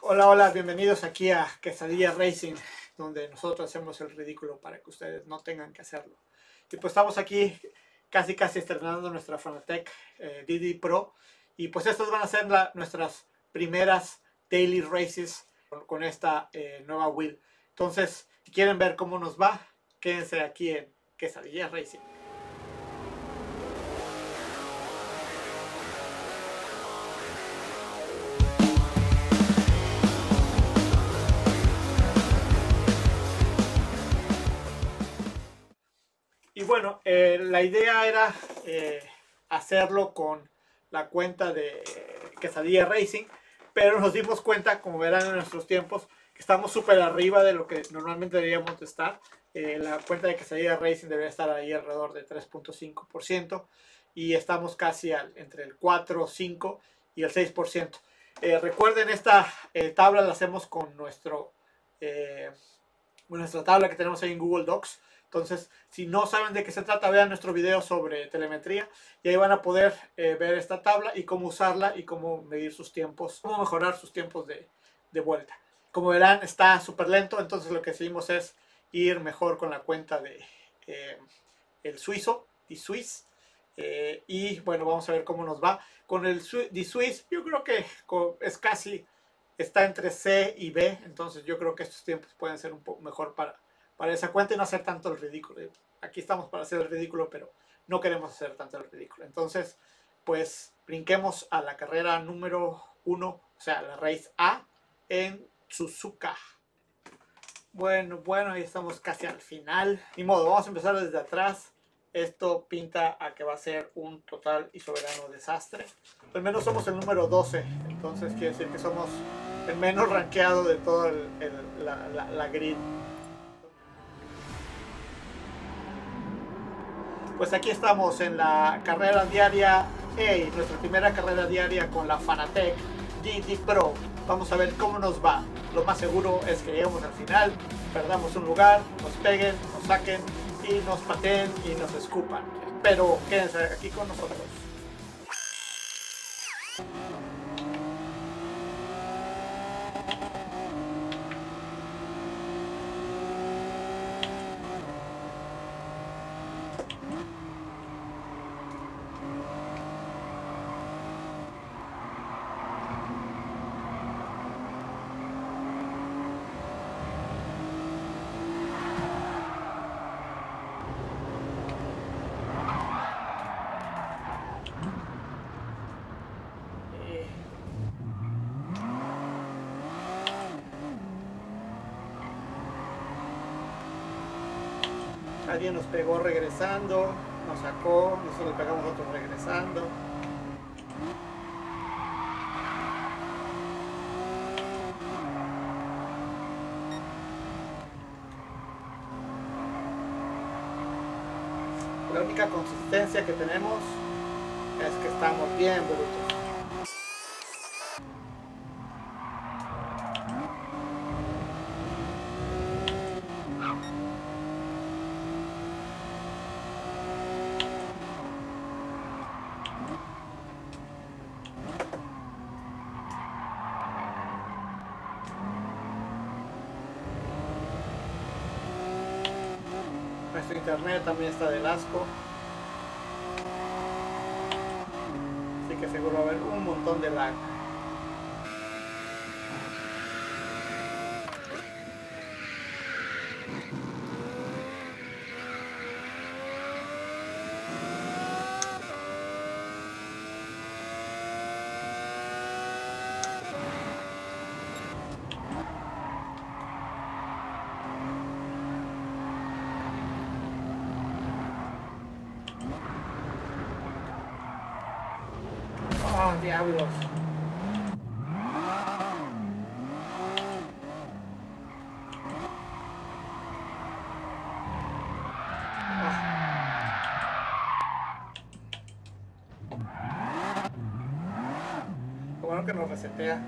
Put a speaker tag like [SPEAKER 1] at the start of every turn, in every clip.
[SPEAKER 1] Hola, hola, bienvenidos aquí a Quesadilla Racing, donde nosotros hacemos el ridículo para que ustedes no tengan que hacerlo. Y pues estamos aquí casi estrenando nuestra Fanatec DD Pro. Y pues estas van a ser nuestras primeras daily races con esta nueva wheel. Entonces, si quieren ver cómo nos va, quédense aquí en Quesadilla Racing. Y bueno, la idea era hacerlo con la cuenta de Quesadilla Racing, pero nos dimos cuenta, como verán en nuestros tiempos, que estamos súper arriba de lo que normalmente deberíamos de estar. La cuenta de Quesadilla Racing debería estar ahí alrededor de 3.5% y estamos casi entre el 4, 5 y el 6%. Recuerden, esta tabla la hacemos con nuestra tabla que tenemos ahí en Google Docs. Entonces, si no saben de qué se trata, vean nuestro video sobre telemetría y ahí van a poder ver esta tabla y cómo usarla y cómo medir sus tiempos, cómo mejorar sus tiempos de vuelta. Como verán, está súper lento, entonces lo que decidimos es ir mejor con la cuenta de el suizo, D-Swiss. Y bueno, vamos a ver cómo nos va. Con el D-Swiss, yo creo que es casi, está entre C y B, entonces yo creo que estos tiempos pueden ser un poco mejor para esa cuenta y no hacer tanto el ridículo. Aquí estamos para hacer el ridículo, pero no queremos hacer tanto el ridículo. Entonces, pues brinquemos a la carrera número 1, o sea, la Race A en Suzuka. Bueno, ahí estamos casi al final. Ni modo, vamos a empezar desde atrás. Esto pinta a que va a ser un total y soberano desastre. Al menos somos el número 12, entonces quiere decir que somos el menos rankeado de toda la grid. Pues aquí estamos en la carrera diaria, nuestra primera carrera diaria con la Fanatec DD Pro. Vamos a ver cómo nos va. Lo más seguro es que lleguemos al final, perdamos un lugar, nos peguen, nos saquen y nos pateen y nos escupan. Pero quédense aquí con nosotros. Alguien nos pegó regresando, nos sacó, nosotros le pegamos a otros regresando. La única consistencia que tenemos es que estamos bien brutos. Nuestro internet también está del asco, así que seguro va a haber un montón de lag. ¡Oh, diablos! Lo bueno que nos resetea.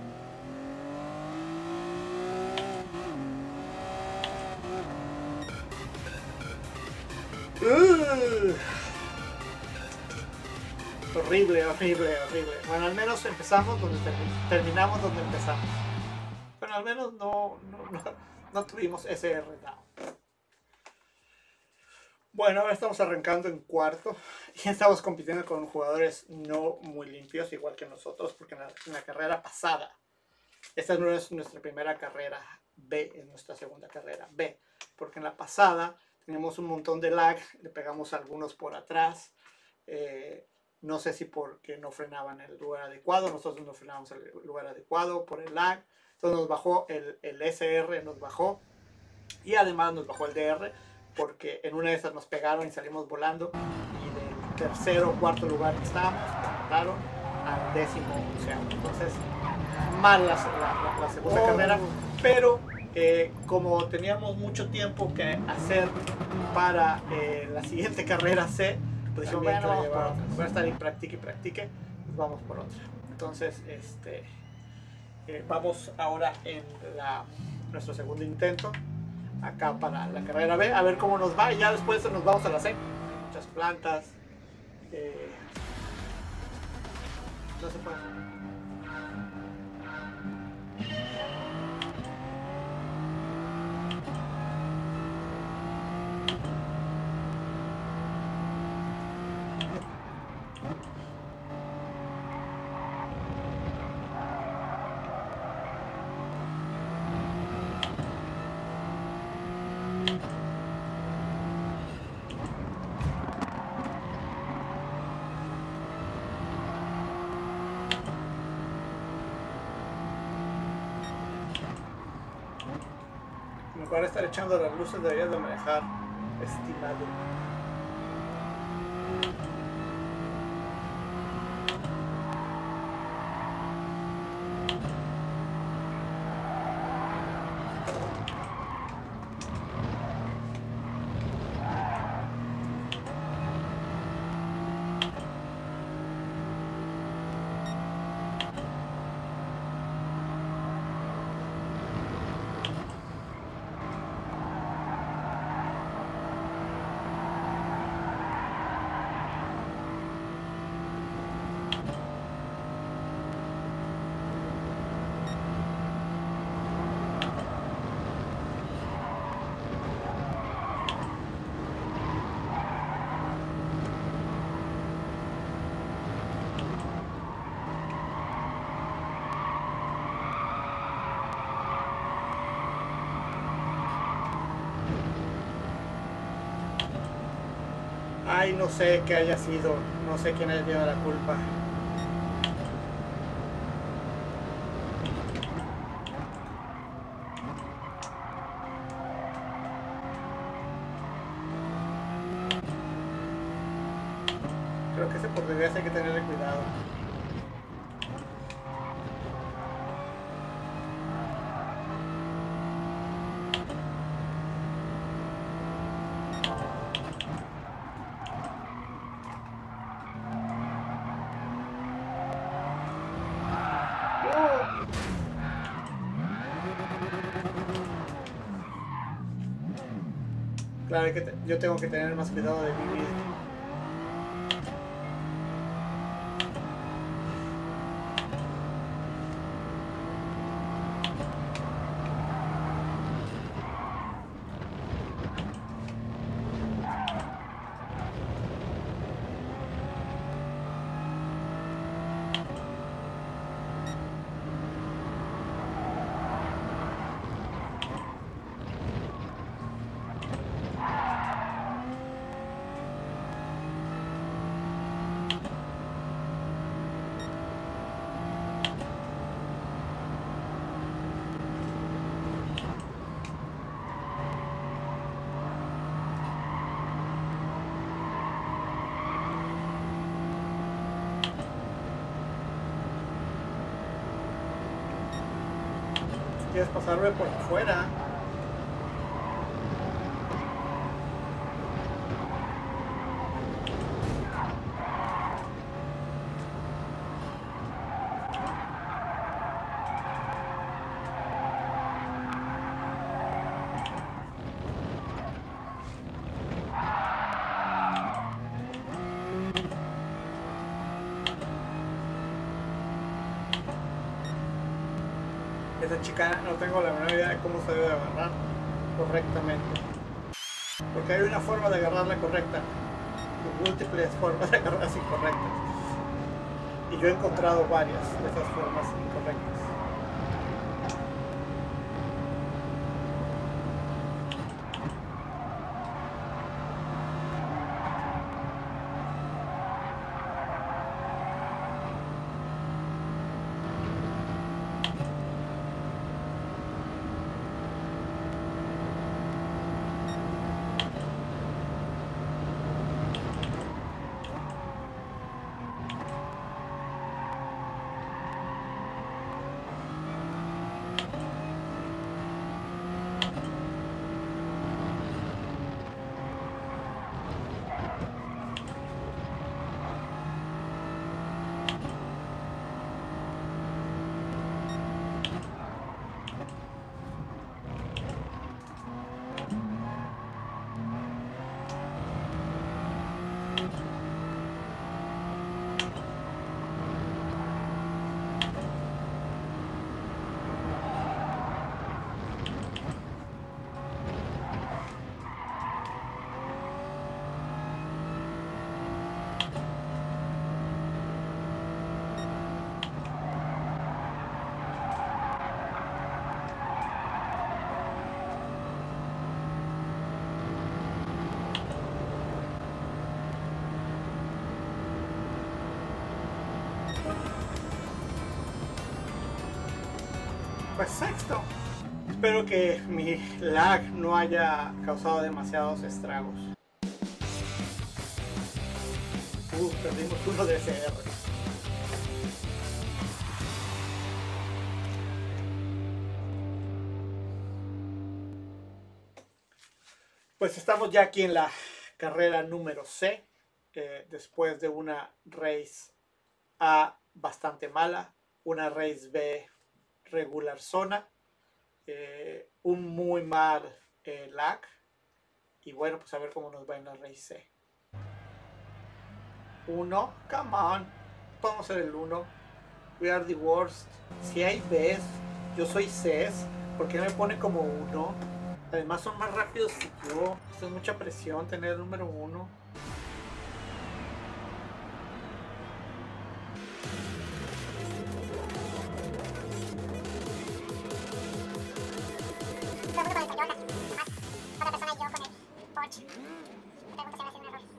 [SPEAKER 1] Horrible. Bueno, al menos empezamos donde terminamos donde empezamos. Bueno, al menos no tuvimos SR down. Bueno, ahora estamos arrancando en cuarto y estamos compitiendo con jugadores no muy limpios, igual que nosotros, porque en la carrera pasada, esta no es nuestra primera carrera B, es nuestra segunda carrera B, porque en la pasada teníamos un montón de lag, le pegamos a algunos por atrás, no sé si porque no frenaban en el lugar adecuado, nosotros no frenábamos en el lugar adecuado por el lag, entonces nos bajó el SR, nos bajó, y además nos bajó el DR, porque en una de esas nos pegaron y salimos volando, y del tercero o cuarto lugar que estábamos, claro, al 11º. Entonces, mal la segunda carrera, pero como teníamos mucho tiempo que hacer para la siguiente carrera C, pues dijimos, bueno, vamos por otra. Voy a estar ahí, practique y practique, pues vamos por otra. Entonces, vamos ahora en nuestro segundo intento, acá para la carrera B, a ver cómo nos va, y ya después nos vamos a la C. Muchas plantas, no se puede. En lugar de estar echando las luces, deberías de manejar estimado. Ay, no sé qué haya sido, no sé quién haya tenido la culpa. Creo que ese por desgracia hay que tenerle cuidado. Claro que yo tengo que tener más cuidado de mi vida. Quieres pasarme por afuera. esa chicana no tengo la menor idea de cómo se debe agarrar correctamente. Porque hay una forma de agarrarla correcta y múltiples formas de agarrarlas incorrectas. Y yo he encontrado varias de esas formas incorrectas. Pues sexto. Espero que mi lag no haya causado demasiados estragos. Perdimos uno de SR. Pues estamos ya aquí en la carrera número C, después de una race A bastante mala, una race B regular zona, un muy mal lag, y bueno, pues a ver cómo nos va en la race C. 1, come on, podemos ser el 1. We are the worst. Si hay Bs, yo soy Cs, ¿por qué me pone como 1? Además son más rápidos que yo. Esto es mucha presión tener el número 1.
[SPEAKER 2] Otra persona y yo con el Porsche. Me pregunto si me hace un error.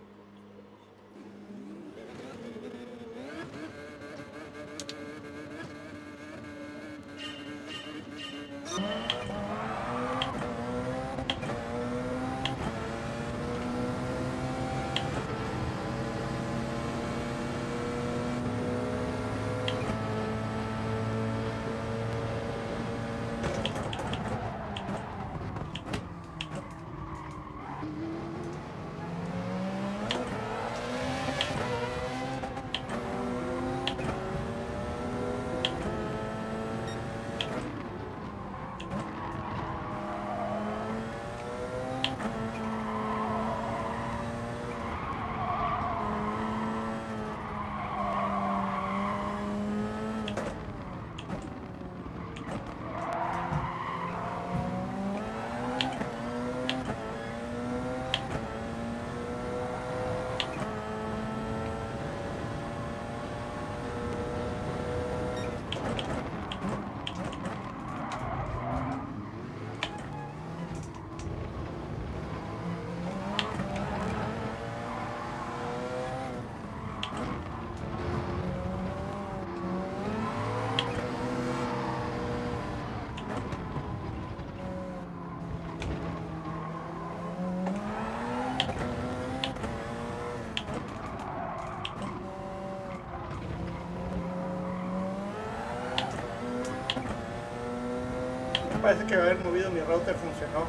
[SPEAKER 1] Parece que haber movido mi router funcionó.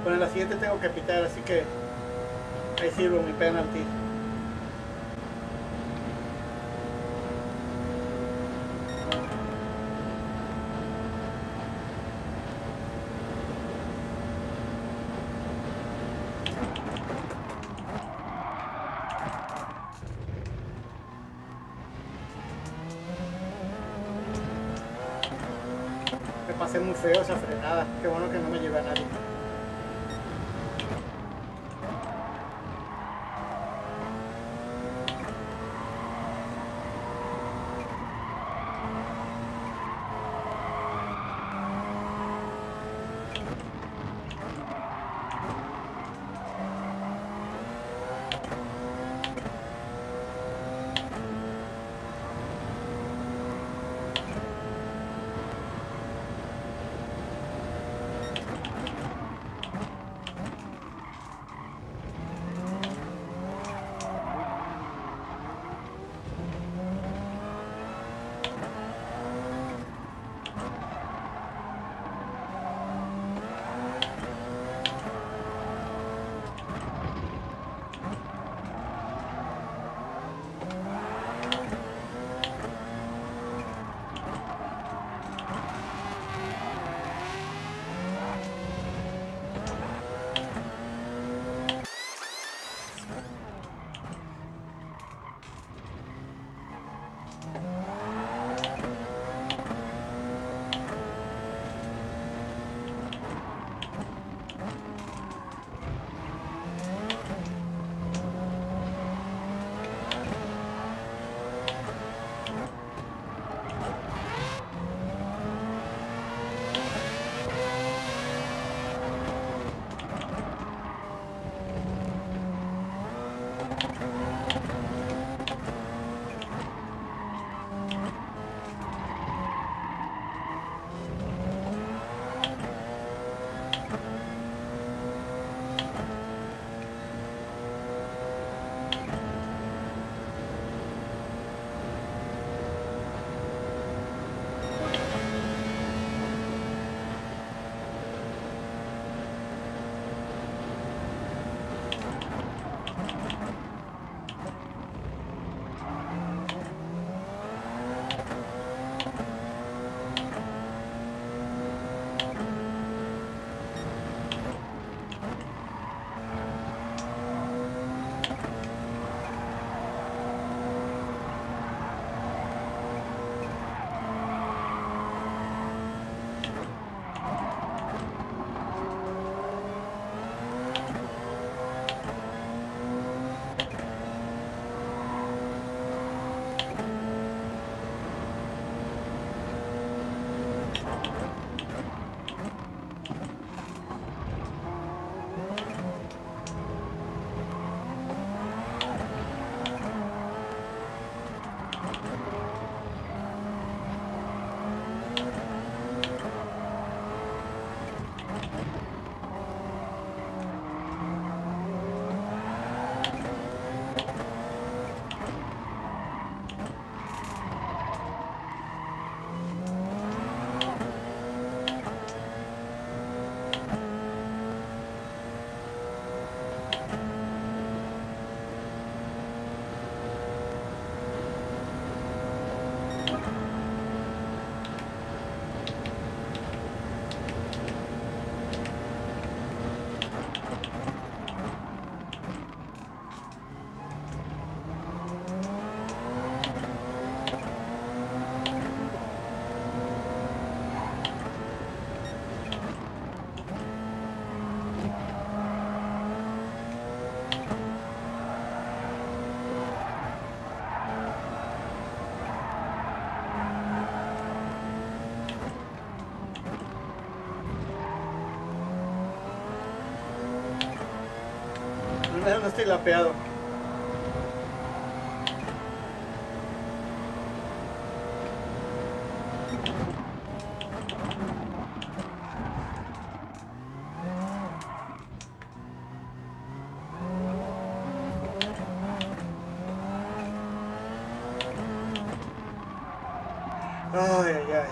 [SPEAKER 1] Bueno, en la siguiente tengo que pitar, así que ahí sirvo mi penalty. Me pasé muy feo esa frenada. Qué bueno que no me llevé a nadie. No estoy lapeado. Ay, ay, ay.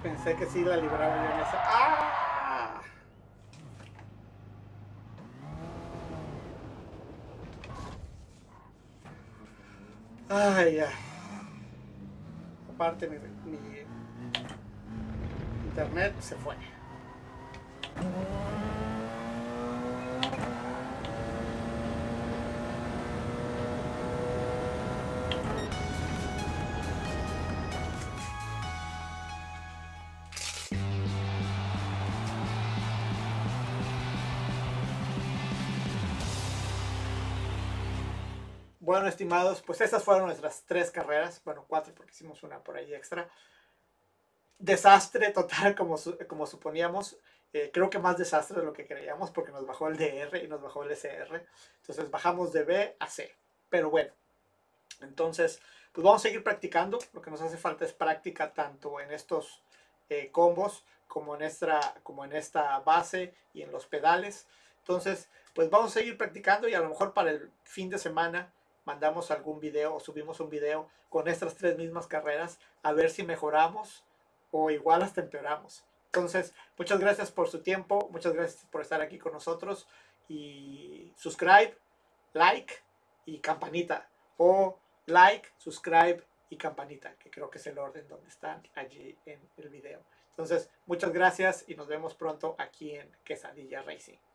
[SPEAKER 1] Pensé que sí la libraba yo en esa. ¡Ah! Ay, ay. Aparte mi internet se fue. Bueno, estimados, pues esas fueron nuestras 3 carreras. Bueno, 4 porque hicimos una por ahí extra. Desastre total como suponíamos. Creo que más desastre de lo que creíamos porque nos bajó el DR y nos bajó el SR. Entonces bajamos de B a C. Pero bueno, entonces pues vamos a seguir practicando. Lo que nos hace falta es práctica tanto en estos combos como en esta base y en los pedales. Entonces pues vamos a seguir practicando y a lo mejor para el fin de semana mandamos algún video o subimos un video con estas 3 mismas carreras a ver si mejoramos o igual hasta empeoramos. Entonces, muchas gracias por su tiempo, muchas gracias por estar aquí con nosotros y subscribe, like y campanita o like, subscribe y campanita, que creo que es el orden donde están allí en el video. Entonces, muchas gracias y nos vemos pronto aquí en Quesadilla Racing.